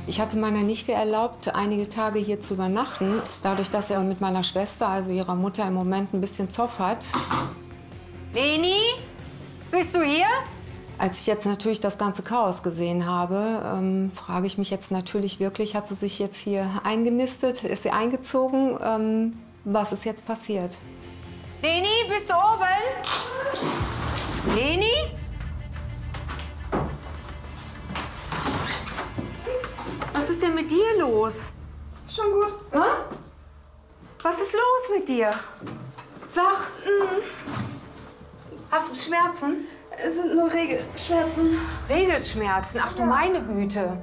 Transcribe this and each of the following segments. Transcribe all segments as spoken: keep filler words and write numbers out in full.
Ich hatte meiner Nichte erlaubt, einige Tage hier zu übernachten. Dadurch, dass er mit meiner Schwester, also ihrer Mutter, im Moment ein bisschen Zoff hat. Leni, bist du hier? Als ich jetzt natürlich das ganze Chaos gesehen habe, ähm, frage ich mich jetzt natürlich wirklich, hat sie sich jetzt hier eingenistet? Ist sie eingezogen? Ähm, was ist jetzt passiert? Leni, bist du oben? Leni? Was ist denn mit dir los? Schon gut. Hä? Was ist los mit dir? Sag. Mhm. Hast du Schmerzen? Es sind nur Regelschmerzen. Regelschmerzen? Ach du meine Güte.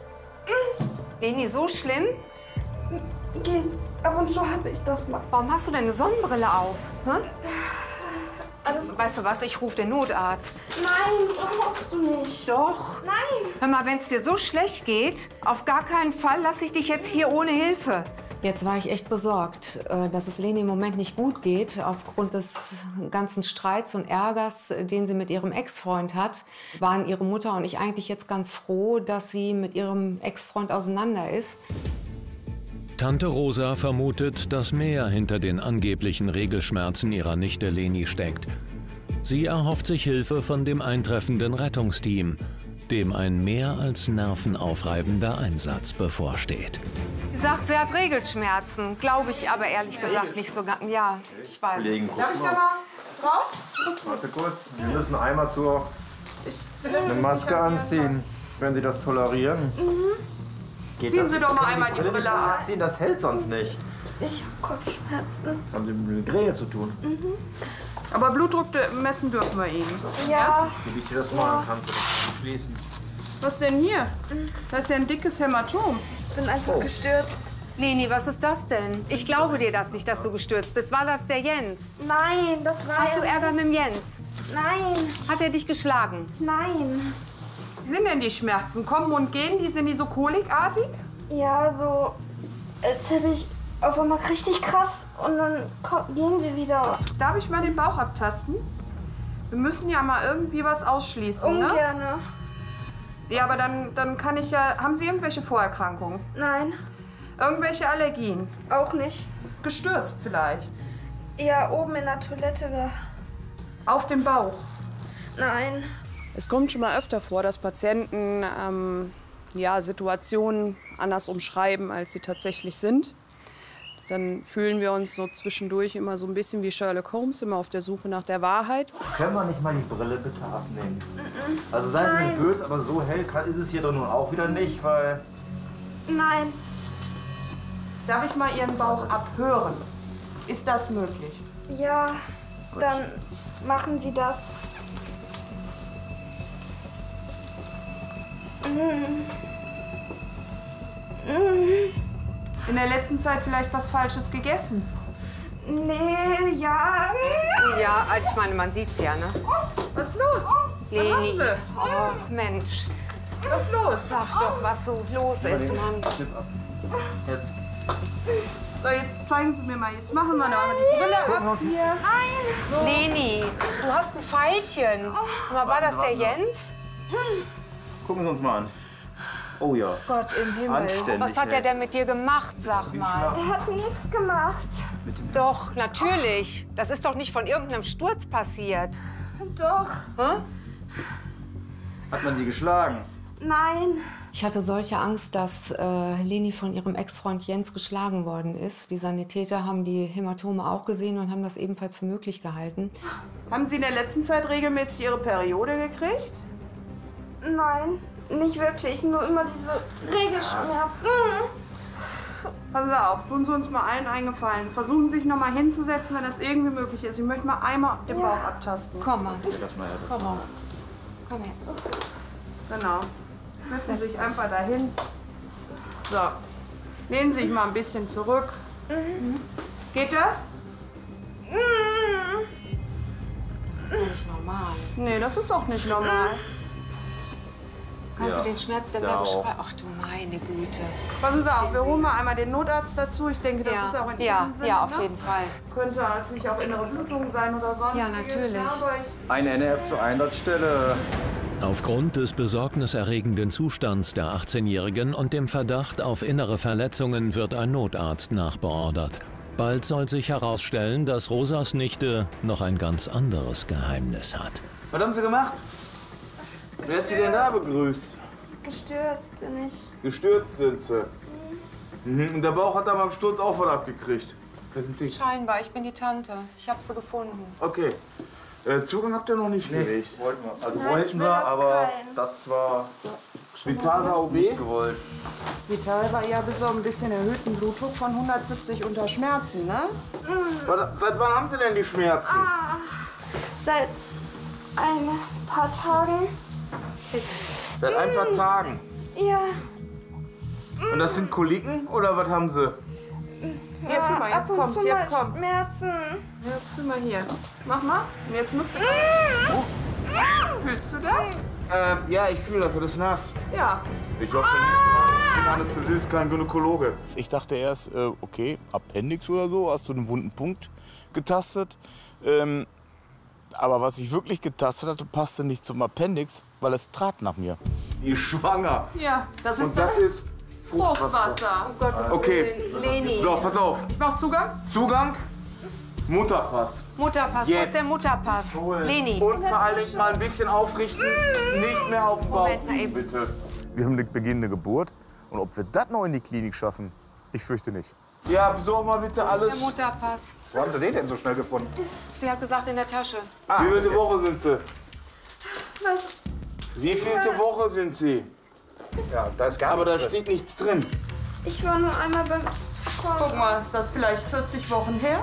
Leni, so schlimm? Geht's. Ab und zu habe ich das mal. Warum hast du denn eine Sonnenbrille auf? Hä? Alles. Weißt du was, ich rufe den Notarzt. Nein, brauchst du nicht. Doch. Nein. Hör mal, wenn es dir so schlecht geht, auf gar keinen Fall lasse ich dich jetzt hier ohne Hilfe. Jetzt war ich echt besorgt, dass es Leni im Moment nicht gut geht. Aufgrund des ganzen Streits und Ärgers, den sie mit ihrem Ex-Freund hat, waren ihre Mutter und ich eigentlich jetzt ganz froh, dass sie mit ihrem Ex-Freund auseinander ist. Tante Rosa vermutet, dass mehr hinter den angeblichen Regelschmerzen ihrer Nichte Leni steckt. Sie erhofft sich Hilfe von dem eintreffenden Rettungsteam, dem ein mehr als nervenaufreibender Einsatz bevorsteht. Sie sagt, sie hat Regelschmerzen. Glaube ich aber ehrlich gesagt nicht so ganz. Ja, ich weiß. Kollegen, Darf ich da mal drauf? warte kurz. Wir müssen einmal zur eine Maske anziehen, wenn Sie das tolerieren. Geht Ziehen das? Sie doch mal Können einmal die Brille an. anziehen, das hält sonst nicht. Ich habe Kopfschmerzen. Das haben Sie mit Migräne zu tun. Aber Blutdruck messen dürfen wir Ihnen. Ja. Gebe ich dir das mal, dann kannst du das schließen. Was denn hier? Das ist ja ein dickes Hämatom. Ich bin einfach gestürzt. Leni, was ist das denn? Ich glaube dir das nicht, dass du gestürzt bist. War das der Jens? Nein, das war Hast du er Ärger mit nicht. dem Jens? Nein. Hat er dich geschlagen? Nein. Wie sind denn die Schmerzen? Kommen und gehen? Die sind die so kolikartig? Ja, so als hätte ich auf einmal richtig krass und dann ko- gehen sie wieder. Darf ich mal den Bauch abtasten? Wir müssen ja mal irgendwie was ausschließen, ne? Ungerne. Ja, aber dann, dann kann ich ja... Haben Sie irgendwelche Vorerkrankungen? Nein, Irgendwelche Allergien? auch nicht. Gestürzt vielleicht? Ja, oben in der Toilette. ge- Auf dem Bauch? Nein. Es kommt schon mal öfter vor, dass Patienten ähm, ja, Situationen anders umschreiben, als sie tatsächlich sind. Dann fühlen wir uns so zwischendurch immer so ein bisschen wie Sherlock Holmes, immer auf der Suche nach der Wahrheit. Können wir nicht mal die Brille bitte abnehmen? Also seien Sie nicht böse, aber so hell kann, ist es hier doch nun auch wieder nicht, weil... Nein. Darf ich mal Ihren Bauch abhören? Ist das möglich? Ja, dann machen Sie das. In der letzten Zeit vielleicht was Falsches gegessen? Nee, ja. Ja, also ich meine, man sieht's ja, ne? Was ist los? Leni. Sie? Oh, Mensch. Was ist los? Sag doch, was so los ist, Mann. Schnipp ab. Jetzt. So, jetzt zeigen Sie mir mal. Jetzt machen wir noch einmal die Brille ab. Hier. Leni, du hast ein Pfeilchen. Mal, war das der Jens? Gucken Sie uns mal an. Oh ja. Gott im Himmel. Anständig, Was hat er ey. denn mit dir gemacht, sag mal? Er hat nichts gemacht. Doch, natürlich. Das ist doch nicht von irgendeinem Sturz passiert. Doch. Hä? Hat man Sie geschlagen? Nein. Ich hatte solche Angst, dass äh, Leni von ihrem Ex-Freund Jens geschlagen worden ist. Die Sanitäter haben die Hämatome auch gesehen und haben das ebenfalls für möglich gehalten. Haben Sie in der letzten Zeit regelmäßig Ihre Periode gekriegt? Nein. Nicht wirklich. Nur immer diese Regelschmerzen. Passen Sie auf, tun Sie uns mal allen eingefallen. Versuchen Sie sich noch mal hinzusetzen, wenn das irgendwie möglich ist. Ich möchte mal einmal den Bauch abtasten. Komm mal, Das mal her. komm mal. Komm her. Genau. Setzen Sie sich einfach dahin. So. Lehnen Sie sich mal ein bisschen zurück. Geht das? Das ist doch nicht normal. Nee, das ist auch nicht normal. Kannst Ja. du den Schmerz denn Ja, mal auch. beschreiben? Ach du meine Güte. Passen Sie auf, wir holen mal einmal den Notarzt dazu. Ich denke, das ja. ist auch in ja, Ihrem Sinne. ja, auf ne? jeden Fall. Könnte natürlich auch innere Blutung sein oder sonstiges. Ja, natürlich. ne? Aber ich Eine N R F zur Einsatzstelle. Aufgrund des besorgniserregenden Zustands der achtzehnjährigen und dem Verdacht auf innere Verletzungen wird ein Notarzt nachbeordert. Bald soll sich herausstellen, dass Rosas Nichte noch ein ganz anderes Geheimnis hat. Was haben Sie gemacht? Wer hat Sie denn da begrüßt? Gestürzt bin ich. Gestürzt sind Sie. Mhm. Und der Bauch hat da beim Sturz auch was abgekriegt. Wer sind Sie? Scheinbar, ich bin die Tante. Ich habe sie gefunden. Okay. Äh, Zugang habt ihr noch nicht Nee, gelegt? wollten wir. Also Nein, ich wollten will wir, auch aber keinen. das war Vital war O B? nicht gewollt. Vital war ja bis auf ein bisschen erhöhten Blutdruck von hundertsiebzig unter Schmerzen, ne? Was, seit wann haben Sie denn die Schmerzen? Ah, seit ein paar Tagen. Seit ein paar Tagen. Ja. Und das sind Koliken oder was haben Sie? Hier, fühl mal, jetzt ab und kommt, zu jetzt mal kommt. Schmerzen. Ja, fühl mal hier. Mach mal. Und jetzt musst du... Oh. Fühlst du das? Äh, ja, ich fühle das, das ist nass. Ja. Ich hoffe nicht. Ich bin Anästhesist, kein Gynäkologe. Ich dachte erst, äh, okay, Appendix oder so, hast du einen wunden Punkt getastet. Ähm, aber was ich wirklich getastet hatte, passte nicht zum Appendix, weil es trat nach mir. Die ist schwanger. Ja, das ist Und das ist Fruchtwasser. Fruchtwasser. Um Gottes Okay. Willen. Leni. So, pass auf. Ich mach Zugang. Zugang, Mutterpass. Mutterpass. Wo Jetzt. ist der Mutterpass? Leni. Und vor allem mal ein bisschen aufrichten, nicht mehr auf den Bauch. Moment mal eben. Bitte. Wir haben eine beginnende Geburt. Und ob wir das noch in die Klinik schaffen, ich fürchte nicht. Ja, besorg mal bitte Der alles. Mutterpass. Wo haben Sie den denn so schnell gefunden? Sie hat gesagt, in der Tasche. Wie viele Woche sind Sie? Was? Wie vielte Woche sind Sie? Ja, da ist gar Aber da nichts drin. steht nichts drin. Ich war nur einmal beim Guck mal, ist das vielleicht vierzig Wochen her?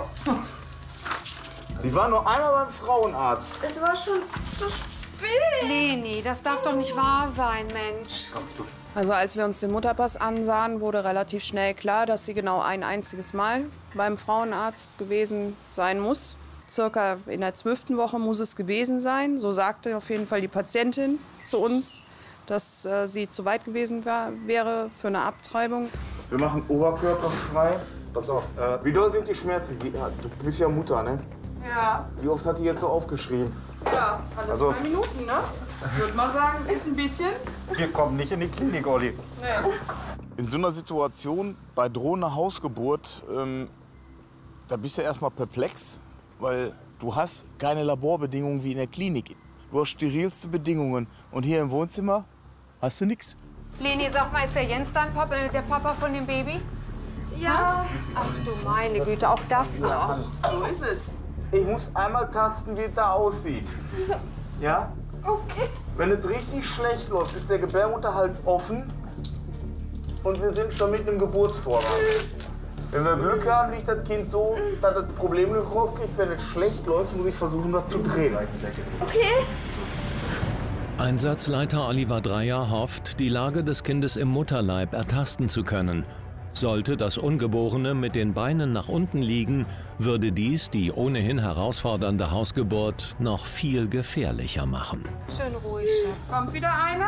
Sie waren nur einmal beim Frauenarzt. Es war schon zu spät. Leni, das darf doch nicht wahr sein, Mensch. Also als wir uns den Mutterpass ansahen, wurde relativ schnell klar, dass sie genau ein einziges Mal beim Frauenarzt gewesen sein muss. Circa in der zwölften Woche muss es gewesen sein. So sagte auf jeden Fall die Patientin zu uns, dass äh, sie zu weit gewesen wär, wäre für eine Abtreibung. Wir machen Oberkörper frei. Pass auf. Äh, Wie doll sind die Schmerzen? Wie, ja, du bist ja Mutter, ne? Ja, Wie oft hat die jetzt so aufgeschrien? ja, alle Also- zwei Minuten, ne? Ich würde mal sagen, ist ein bisschen. wir kommen nicht in die Klinik, Olli. Nee. In so einer Situation, bei drohender Hausgeburt, ähm, da bist du erstmal perplex, weil du hast keine Laborbedingungen wie in der Klinik. Du hast sterilste Bedingungen. Und hier im Wohnzimmer hast du nichts. Leni, sag mal, ist der Jens dein Papa, äh, der Papa von dem Baby? Ja. Ach du meine Güte, auch das noch. So ist es. Ich muss einmal tasten, wie es da aussieht. Ja? Okay. Wenn es richtig schlecht läuft, ist der Gebärmutterhals offen und wir sind schon mitten im Geburtsvorgang. Wenn wir Glück haben, liegt das Kind so, dass das Problem nicht rauskriegt. Wenn es schlecht läuft, muss ich versuchen, das zu drehen. Okay. Einsatzleiter Oliver Dreyer hofft, die Lage des Kindes im Mutterleib ertasten zu können. Sollte das Ungeborene mit den Beinen nach unten liegen, würde dies die ohnehin herausfordernde Hausgeburt noch viel gefährlicher machen. Schön ruhig, Schatz. Kommt wieder einer?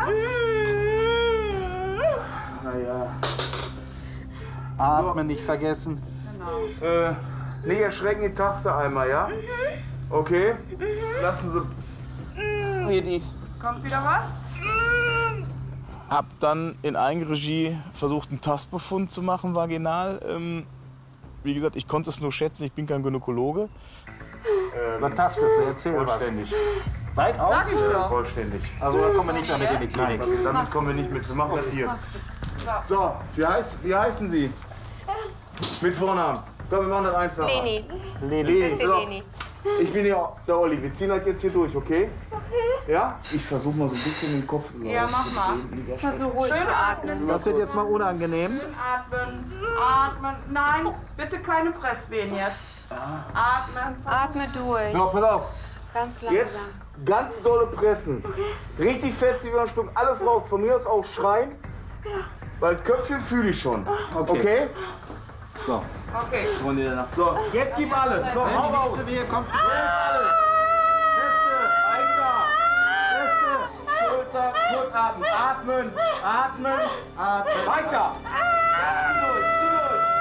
Naja. Atmen nicht vergessen. Äh, nicht erschrecken, die Taste einmal, ja? Okay? Lassen Sie. Hier dies. Kommt wieder was? Hab dann in Eigenregie versucht, einen Tastbefund zu machen, vaginal. Ähm, wie gesagt, ich konnte es nur schätzen, ich bin kein Gynäkologe. Was tastest du? Erzähl was. Vollständig. Weit auf? Sag ich doch. Vollständig. Also da kommen wir nicht mehr mit in die Klinik. Nein, damit kommen wir nicht mit. Wir machen das hier. So, wie, heißt, wie heißen Sie? Mit Vornamen. Komm, wir machen das einfach. Leni, Leni. bist du So. Leni? Ich bin ja der Olli. Wir ziehen das jetzt hier durch, okay? Okay. Ja? Ich versuche mal so ein bisschen den Kopf zu Ja, mach mal. Versuch ruhig Schön zu atmen. Das wird jetzt mal unangenehm. Atmen, atmen. Nein, bitte keine Presswehen jetzt. Atmen. Atme durch. So, pass auf. Ganz Jetzt langsam. ganz dolle pressen. Richtig fest wie ein Stück. Alles raus. Von mir aus auch schreien. Weil Köpfe fühle ich schon. Okay? So. Okay. So, jetzt gib alles. So, hau raus. Hier kommt. Alles. Feste, weiter. Feste, Schulter, kurz atmen. Atmen, atmen, atmen. Weiter. Zieh durch, zieh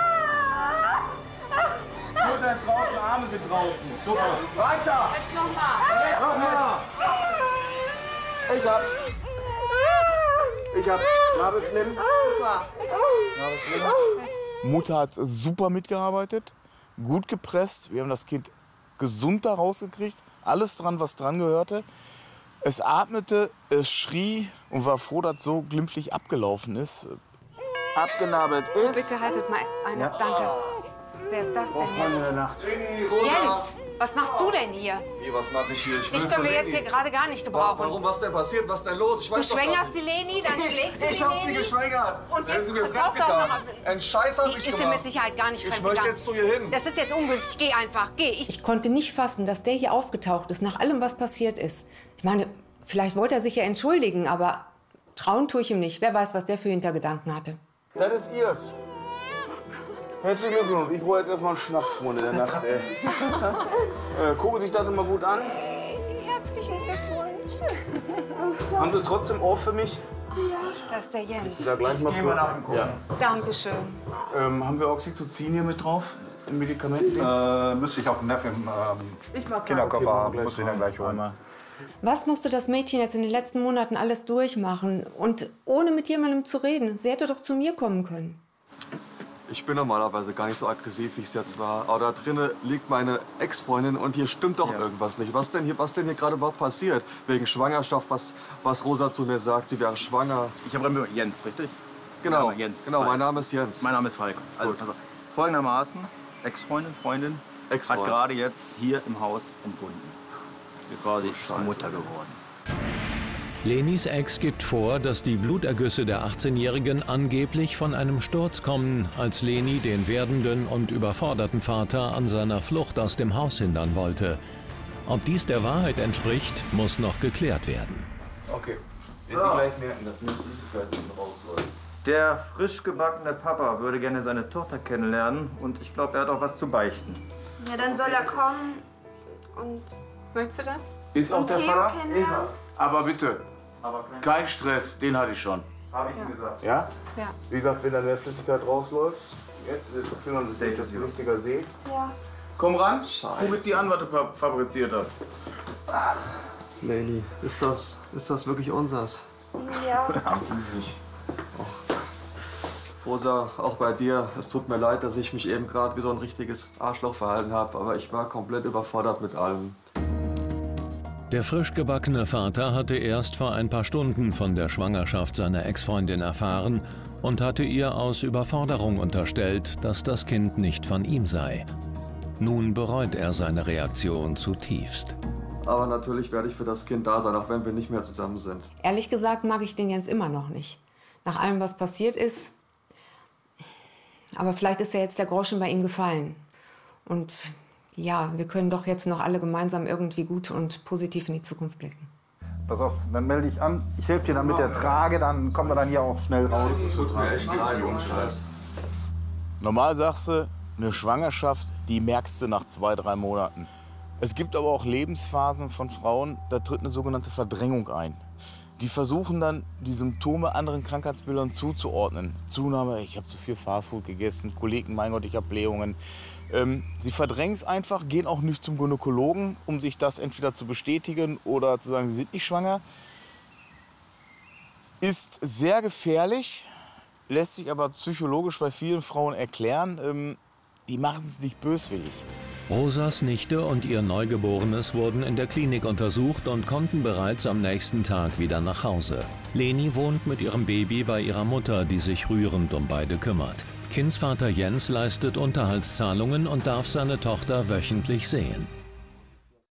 durch. Schulter ist draußen, Arme sind draußen. Super. Weiter. Jetzt nochmal. Nochmal. Ich hab's. Ich hab's. Nabelklimm. Super. Nabelklimm. Mutter hat super mitgearbeitet, gut gepresst. Wir haben das Kind gesund da rausgekriegt. Alles dran, was dran gehörte. Es atmete, es schrie und war froh, dass so glimpflich abgelaufen ist. Abgenabelt ist. Bitte haltet mal eine. Ja. Danke. Wer ist das Oh, denn Mann in jetzt? der Nacht. Jens, was machst du denn hier? Nee, was mach ich hier? Ich Dich können wir jetzt hier gerade gar nicht gebrauchen. Warum? Was denn passiert? Was denn los? Ich Du weiß doch gar schwängerst nicht. die Leni, dann schlägst du Ich die hab sie Leni. geschwängert. Und Dann jetzt ist sie mir brauchst du auch noch... fremdgegangen. Ein Scheiß hab Die ich ist dir gemacht. mit Sicherheit gar nicht Ich fremdgegangen. möchte jetzt zu ihr hin. Das ist jetzt ungünstig. Geh einfach, geh. Ich, ich konnte nicht fassen, dass der hier aufgetaucht ist, nach allem, was passiert ist. Ich meine, vielleicht wollte er sich ja entschuldigen, aber trauen tue ich ihm nicht. Wer weiß, was der für Hintergedanken hatte. Das ist ihrs. Herzlichen Glückwunsch. Ich brauche jetzt erstmal einen Schnaps, Freunde der Nacht. Ey. äh, gucken Sie sich das mal gut an. Herzlichen Glückwunsch. Haben Sie trotzdem Ohr für mich? Das ist der Jens. Da gleich mal für. Ja. Dankeschön. Ähm, haben wir Oxytocin hier mit drauf? Im Medikamentendienst? Äh, müsste ich auf dem Neffen im ähm, Kinderkoffer haben. Okay, Muss ich dann gleich holen. Was musste das Mädchen jetzt in den letzten Monaten alles durchmachen? Und ohne mit jemandem zu reden? Sie hätte doch zu mir kommen können. Ich bin normalerweise gar nicht so aggressiv, wie ich es jetzt war. Aber da drinnen liegt meine Ex-Freundin und hier stimmt doch ja. irgendwas nicht. Was denn hier, was denn hier gerade überhaupt passiert? Wegen Schwangerschaft, was, was Rosa zu mir sagt, sie wäre schwanger. Ich habe Jens, richtig? Genau, Mein Jens. genau, mein Name ist Jens. Mein Name ist Falk. Also, also folgendermaßen, Ex-Freundin, Freundin, Ex hat gerade jetzt hier im Haus entbunden. Sie quasi zur Mutter geworden. Lenis Ex gibt vor, dass die Blutergüsse der achtzehnjährigen angeblich von einem Sturz kommen, als Leni den werdenden und überforderten Vater an seiner Flucht aus dem Haus hindern wollte. Ob dies der Wahrheit entspricht, muss noch geklärt werden. Okay. Wenn Sie gleich merken, dass eine Flüssigkeit rausläuft. Der frisch gebackene Papa würde gerne seine Tochter kennenlernen und ich glaube, er hat auch was zu beichten. Ja, dann soll er kommen und... Möchtest du das? Ist auch Und der Theo Vater? kennenlernen? Aber bitte, Aber kein, kein Stress, den hatte ich schon. habe ich ihm gesagt. Ja? Ja. Wie gesagt, wenn da mehr Flüssigkeit rausläuft, jetzt fühlen wir uns das richtiger See. Ja. Komm ran, guck mit dir an, was du fabriziert hast. Leni, ist das, ist das wirklich unsers? Ja. Haben Sie sich. Rosa, auch bei dir, es tut mir leid, dass ich mich eben gerade wie so ein richtiges Arschloch verhalten habe, aber ich war komplett überfordert mit allem. Der frisch gebackene Vater hatte erst vor ein paar Stunden von der Schwangerschaft seiner Ex-Freundin erfahren und hatte ihr aus Überforderung unterstellt, dass das Kind nicht von ihm sei. Nun bereut er seine Reaktion zutiefst. Aber natürlich werde ich für das Kind da sein, auch wenn wir nicht mehr zusammen sind. Ehrlich gesagt mag ich den Jens immer noch nicht. Nach allem, was passiert ist. Aber vielleicht ist ja jetzt der Groschen bei ihm gefallen. Und ja, wir können doch jetzt noch alle gemeinsam irgendwie gut und positiv in die Zukunft blicken. Pass auf, dann melde ich an. Ich helfe dir dann mit der Trage, dann kommen wir dann hier auch schnell raus. Tut mir echt leid, ohne Scheiß. Normal sagst du, eine Schwangerschaft, die merkst du nach zwei, drei Monaten. Es gibt aber auch Lebensphasen von Frauen, da tritt eine sogenannte Verdrängung ein. Die versuchen dann, die Symptome anderen Krankheitsbildern zuzuordnen. Zunahme, ich habe zu viel Fastfood gegessen, Kollegen, mein Gott, ich habe Blähungen. Ähm, sie verdrängen es einfach, gehen auch nicht zum Gynäkologen, um sich das entweder zu bestätigen oder zu sagen, sie sind nicht schwanger. Ist sehr gefährlich, lässt sich aber psychologisch bei vielen Frauen erklären. Ähm, die machen es nicht böswillig. Rosas Nichte und ihr Neugeborenes wurden in der Klinik untersucht und konnten bereits am nächsten Tag wieder nach Hause. Leni wohnt mit ihrem Baby bei ihrer Mutter, die sich rührend um beide kümmert. Kindsvater Jens leistet Unterhaltszahlungen und darf seine Tochter wöchentlich sehen.